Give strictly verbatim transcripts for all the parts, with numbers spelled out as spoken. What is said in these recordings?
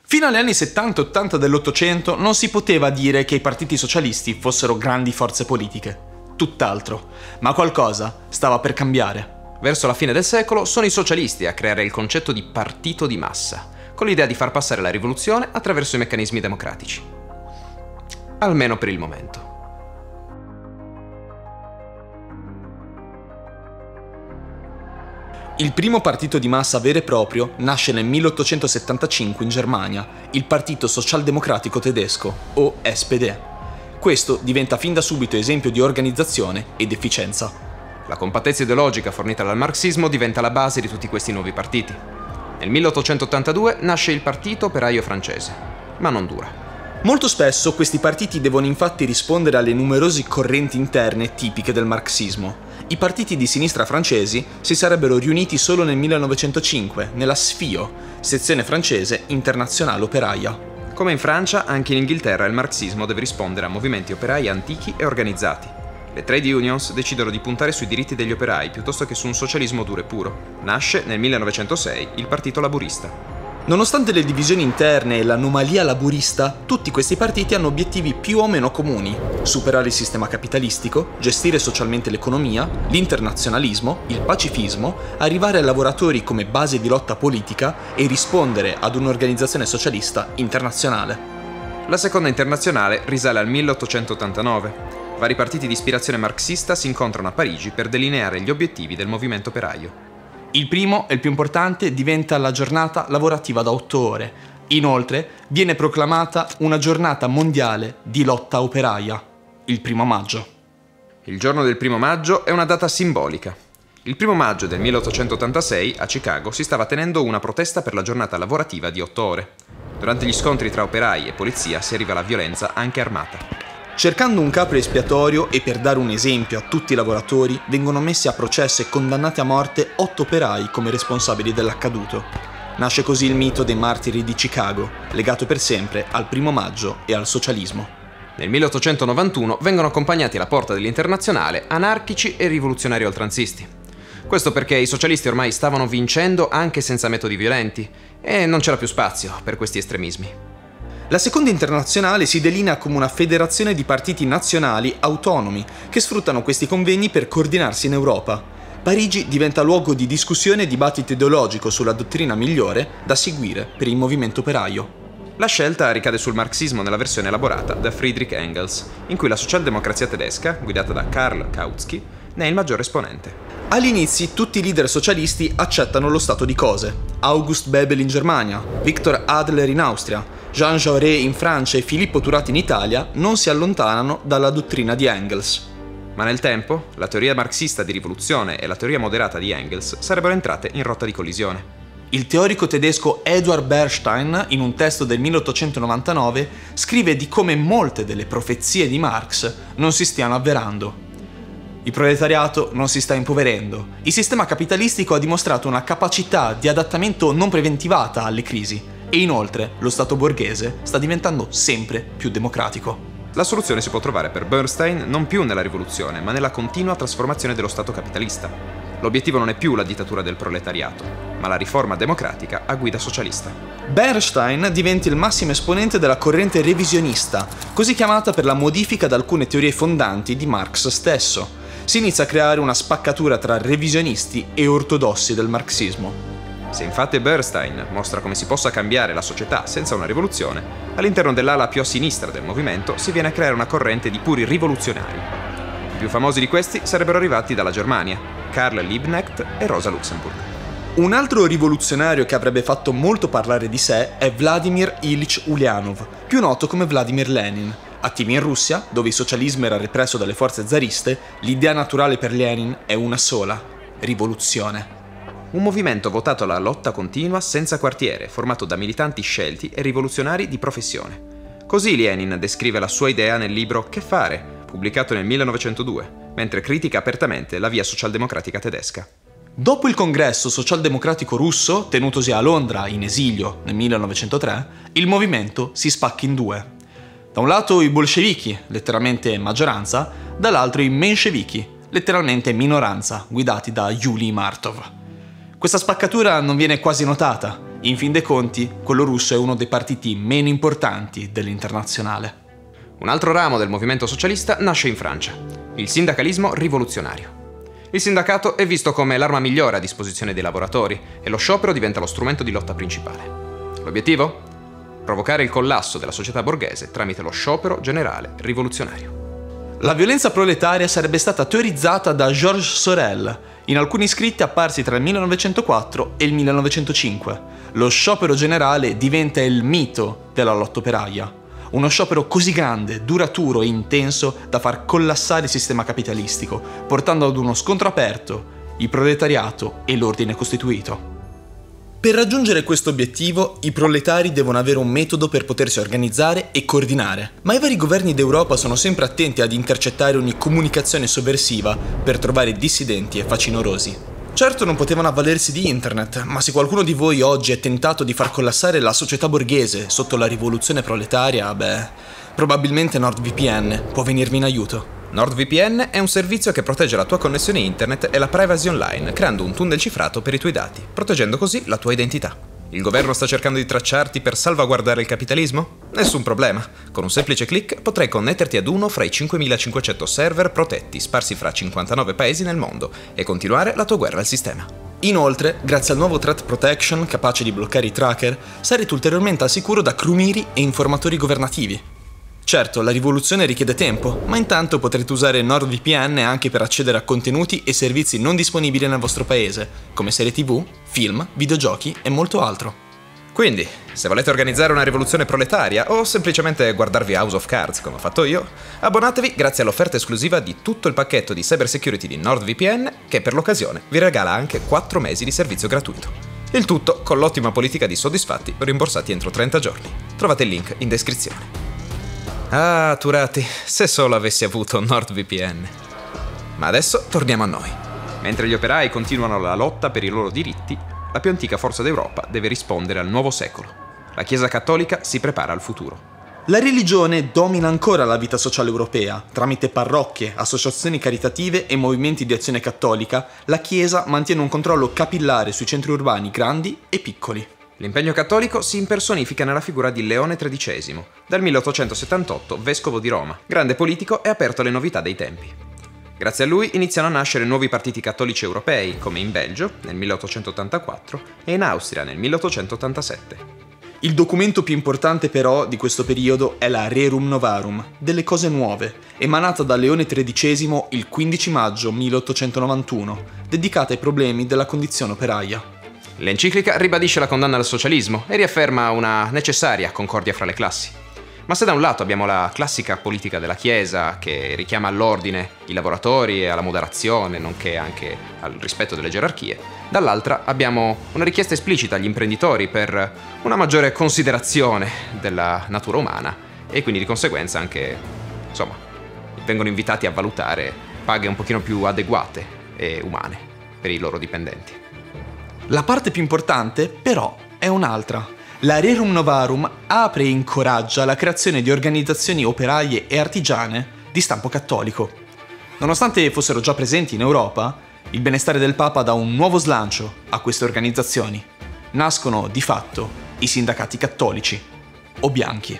Fino agli anni settanta ottanta dell'Ottocento non si poteva dire che i partiti socialisti fossero grandi forze politiche. Tutt'altro, ma qualcosa stava per cambiare. Verso la fine del secolo sono i socialisti a creare il concetto di partito di massa, con l'idea di far passare la rivoluzione attraverso i meccanismi democratici. Almeno per il momento. Il primo partito di massa vero e proprio nasce nel milleottocentosettantacinque in Germania, il Partito Socialdemocratico Tedesco, o S P D. Questo diventa fin da subito esempio di organizzazione ed efficienza. La compattezza ideologica fornita dal marxismo diventa la base di tutti questi nuovi partiti. Nel milleottocentottantadue nasce il Partito Operaio Francese, ma non dura. Molto spesso questi partiti devono infatti rispondere alle numerose correnti interne tipiche del marxismo. I partiti di sinistra francesi si sarebbero riuniti solo nel millenovecentocinque, nella S F I O, sezione francese internazionale operaia. Come in Francia, anche in Inghilterra il marxismo deve rispondere a movimenti operai antichi e organizzati. Le trade unions decidono di puntare sui diritti degli operai piuttosto che su un socialismo duro e puro. Nasce nel millenovecentosei il Partito Laburista. Nonostante le divisioni interne e l'anomalia laburista, tutti questi partiti hanno obiettivi più o meno comuni: superare il sistema capitalistico, gestire socialmente l'economia, l'internazionalismo, il pacifismo, arrivare ai lavoratori come base di lotta politica e rispondere ad un'organizzazione socialista internazionale. La seconda internazionale risale al milleottocentottantanove. Vari partiti di ispirazione marxista si incontrano a Parigi per delineare gli obiettivi del movimento operaio. Il primo, e il più importante, diventa la giornata lavorativa da otto ore. Inoltre, viene proclamata una giornata mondiale di lotta operaia, il primo maggio. Il giorno del primo maggio è una data simbolica. Il primo maggio del milleottocentottantasei, a Chicago, si stava tenendo una protesta per la giornata lavorativa di otto ore. Durante gli scontri tra operai e polizia si arriva alla violenza anche armata. Cercando un capro espiatorio e per dare un esempio a tutti i lavoratori, vengono messi a processo e condannati a morte otto operai come responsabili dell'accaduto. Nasce così il mito dei martiri di Chicago, legato per sempre al primo maggio e al socialismo. Nel milleottocentonovantuno vengono accompagnati alla porta dell'Internazionale anarchici e rivoluzionari oltranzisti. Questo perché i socialisti ormai stavano vincendo anche senza metodi violenti e non c'era più spazio per questi estremismi. La seconda internazionale si delinea come una federazione di partiti nazionali autonomi che sfruttano questi convegni per coordinarsi in Europa. Parigi diventa luogo di discussione e dibattito ideologico sulla dottrina migliore da seguire per il movimento operaio. La scelta ricade sul marxismo nella versione elaborata da Friedrich Engels, in cui la socialdemocrazia tedesca, guidata da Karl Kautsky, ne è il maggiore esponente. Agli inizi tutti i leader socialisti accettano lo stato di cose. August Bebel in Germania, Viktor Adler in Austria, Jean Jaurès in Francia e Filippo Turati in Italia non si allontanano dalla dottrina di Engels. Ma nel tempo, la teoria marxista di rivoluzione e la teoria moderata di Engels sarebbero entrate in rotta di collisione. Il teorico tedesco Eduard Bernstein, in un testo del milleottocentonovantanove, scrive di come molte delle profezie di Marx non si stiano avverando. Il proletariato non si sta impoverendo. Il sistema capitalistico ha dimostrato una capacità di adattamento non preventivata alle crisi. E inoltre lo Stato borghese sta diventando sempre più democratico. La soluzione si può trovare per Bernstein non più nella rivoluzione, ma nella continua trasformazione dello Stato capitalista. L'obiettivo non è più la dittatura del proletariato, ma la riforma democratica a guida socialista. Bernstein diventa il massimo esponente della corrente revisionista, così chiamata per la modifica di alcune teorie fondanti di Marx stesso. Si inizia a creare una spaccatura tra revisionisti e ortodossi del marxismo. Se infatti Bernstein mostra come si possa cambiare la società senza una rivoluzione, all'interno dell'ala più a sinistra del movimento si viene a creare una corrente di puri rivoluzionari. I più famosi di questi sarebbero arrivati dalla Germania, Karl Liebknecht e Rosa Luxemburg. Un altro rivoluzionario che avrebbe fatto molto parlare di sé è Vladimir Ilyich Ulyanov, più noto come Vladimir Lenin. Attivi in Russia, dove il socialismo era represso dalle forze zariste, l'idea naturale per Lenin è una sola: rivoluzione. Un movimento votato alla lotta continua senza quartiere, formato da militanti scelti e rivoluzionari di professione. Così Lenin descrive la sua idea nel libro Che fare?, pubblicato nel millenovecentodue, mentre critica apertamente la via socialdemocratica tedesca. Dopo il congresso socialdemocratico russo, tenutosi a Londra in esilio nel millenovecentotre, il movimento si spacca in due. Da un lato i bolscevichi, letteralmente maggioranza, dall'altro i menscevichi, letteralmente minoranza, guidati da Yuli Martov. Questa spaccatura non viene quasi notata. In fin dei conti, quello russo è uno dei partiti meno importanti dell'Internazionale. Un altro ramo del movimento socialista nasce in Francia, il sindacalismo rivoluzionario. Il sindacato è visto come l'arma migliore a disposizione dei lavoratori e lo sciopero diventa lo strumento di lotta principale. L'obiettivo? Provocare il collasso della società borghese tramite lo sciopero generale rivoluzionario. La violenza proletaria sarebbe stata teorizzata da Georges Sorel in alcuni scritti apparsi tra il millenovecentoquattro e il millenovecentocinque. Lo sciopero generale diventa il mito della lotta operaia. Uno sciopero così grande, duraturo e intenso da far collassare il sistema capitalistico, portando ad uno scontro aperto, il proletariato e l'ordine costituito. Per raggiungere questo obiettivo, i proletari devono avere un metodo per potersi organizzare e coordinare, ma i vari governi d'Europa sono sempre attenti ad intercettare ogni comunicazione sovversiva per trovare dissidenti e facinorosi. Certo non potevano avvalersi di internet, ma se qualcuno di voi oggi è tentato di far collassare la società borghese sotto la rivoluzione proletaria, beh, probabilmente NordVPN può venirvi in aiuto. NordVPN è un servizio che protegge la tua connessione internet e la privacy online, creando un tunnel cifrato per i tuoi dati, proteggendo così la tua identità. Il governo sta cercando di tracciarti per salvaguardare il capitalismo? Nessun problema. Con un semplice click potrai connetterti ad uno fra i cinquemilacinquecento server protetti sparsi fra cinquantanove paesi nel mondo e continuare la tua guerra al sistema. Inoltre, grazie al nuovo Threat Protection capace di bloccare i tracker, sarete ulteriormente al sicuro da crumiri e informatori governativi. Certo, la rivoluzione richiede tempo, ma intanto potrete usare NordVPN anche per accedere a contenuti e servizi non disponibili nel vostro paese, come serie tivù, film, videogiochi e molto altro. Quindi, se volete organizzare una rivoluzione proletaria o semplicemente guardarvi House of Cards come ho fatto io, abbonatevi grazie all'offerta esclusiva di tutto il pacchetto di cyber security di NordVPN che per l'occasione vi regala anche quattro mesi di servizio gratuito. Il tutto con l'ottima politica di soddisfatti rimborsati entro trenta giorni. Trovate il link in descrizione. Ah, Turati, se solo avessi avuto NordVPN. Ma adesso torniamo a noi. Mentre gli operai continuano la lotta per i loro diritti, la più antica forza d'Europa deve rispondere al nuovo secolo. La Chiesa cattolica si prepara al futuro. La religione domina ancora la vita sociale europea. Tramite parrocchie, associazioni caritative e movimenti di azione cattolica, la Chiesa mantiene un controllo capillare sui centri urbani grandi e piccoli. L'impegno cattolico si impersonifica nella figura di Leone tredicesimo, dal milleottocentosettantotto vescovo di Roma, grande politico e aperto alle novità dei tempi. Grazie a lui iniziano a nascere nuovi partiti cattolici europei, come in Belgio nel milleottocentottantaquattro e in Austria nel milleottocentottantasette. Il documento più importante però di questo periodo è la Rerum Novarum, delle cose nuove, emanata da Leone tredicesimo il quindici maggio milleottocentonovantuno, dedicata ai problemi della condizione operaia. L'enciclica ribadisce la condanna al socialismo e riafferma una necessaria concordia fra le classi. Ma se da un lato abbiamo la classica politica della Chiesa che richiama all'ordine i lavoratori e alla moderazione, nonché anche al rispetto delle gerarchie, dall'altra abbiamo una richiesta esplicita agli imprenditori per una maggiore considerazione della natura umana e quindi di conseguenza anche, insomma, vengono invitati a valutare paghe un pochino più adeguate e umane per i loro dipendenti. La parte più importante, però, è un'altra. La Rerum Novarum apre e incoraggia la creazione di organizzazioni operaie e artigiane di stampo cattolico. Nonostante fossero già presenti in Europa, il benestare del Papa dà un nuovo slancio a queste organizzazioni. Nascono, di fatto, i sindacati cattolici, o bianchi.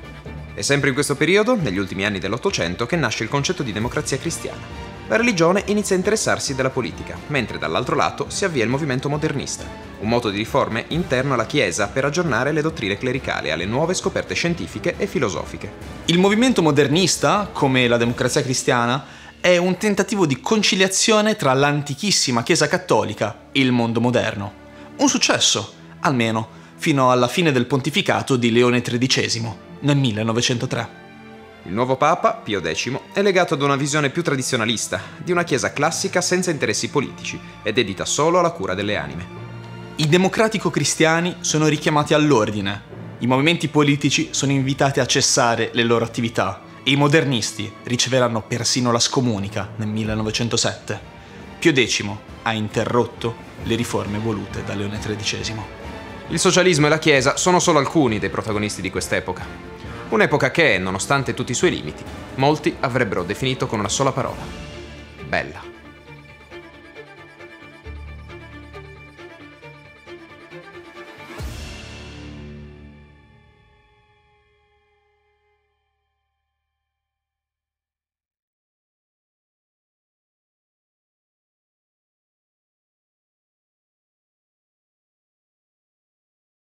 È sempre in questo periodo, negli ultimi anni dell'Ottocento, che nasce il concetto di democrazia cristiana. La religione inizia a interessarsi della politica, mentre dall'altro lato si avvia il movimento modernista, un moto di riforme interno alla Chiesa per aggiornare le dottrine clericali alle nuove scoperte scientifiche e filosofiche. Il movimento modernista, come la democrazia cristiana, è un tentativo di conciliazione tra l'antichissima Chiesa cattolica e il mondo moderno. Un successo, almeno, fino alla fine del pontificato di Leone tredicesimo, nel millenovecentotre. Il nuovo Papa, Pio decimo, è legato ad una visione più tradizionalista, di una Chiesa classica senza interessi politici e dedita solo alla cura delle anime. I democratico-cristiani sono richiamati all'ordine, i movimenti politici sono invitati a cessare le loro attività e i modernisti riceveranno persino la scomunica nel millenovecentosette. Pio decimo ha interrotto le riforme volute da Leone tredicesimo. Il socialismo e la Chiesa sono solo alcuni dei protagonisti di quest'epoca. Un'epoca che, nonostante tutti i suoi limiti, molti avrebbero definito con una sola parola: bella.